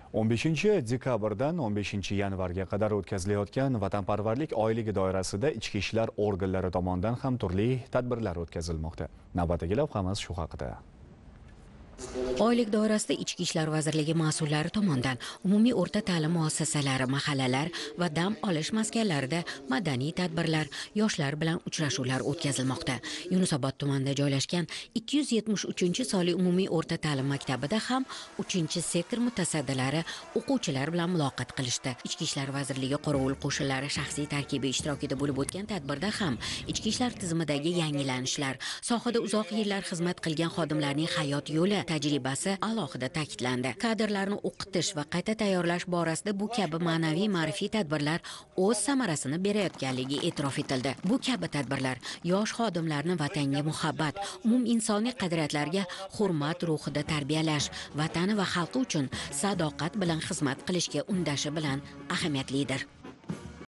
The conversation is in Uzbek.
15-dekabrdan 15-yanvarga qadar o'tkazilayotgan vatanparvarlik oyligi doirasida ichki ishlar organlari tomonidan ham turli tadbirlar o'tkazilmoqda. Navbatdagi lavhamiz shu haqida. Oylik doirasida Ichki ishlar vazirligi mas'ullari tomonidan umumiy o'rta ta'lim muassasalari, mahallalar va dam olish maskanlarida madaniy tadbirlar, yoshlar bilan uchrashuvlar o'tkazilmoqda. Yunusobod tumanida joylashgan 273-sonli umumiy o'rta ta'lim maktabida ham 3-sektor mutasaddilari o'quvchilar bilan muloqot qilishdi. Ichki ishlar vazirligi qorovul qo'shinlari shaxsiy tarkibi ishtirokida bo'lib o'tgan tadbirda ham ichki ishlar tizimidagi yangilanishlar, sohada uzoq yillar xizmat qilgan xodimlarning hayot yo'li, tajribasi alohida ta'kidlandi. Kadrlarni o'qitish va qayta tayyorlash borasida bu kabi ma'naviy ma'rifiy tadbirlar o'z samarasini berayotganligi e'tirof etildi. Bu kabi tadbirlar yosh xodimlarni vatanga muhabbat, umuminsoniy qadriyatlarga hurmat ruhida tarbiyalash, vatani va xalqi uchun sadoqat bilan xizmat qilishga undashi bilan ahamiyatlidir.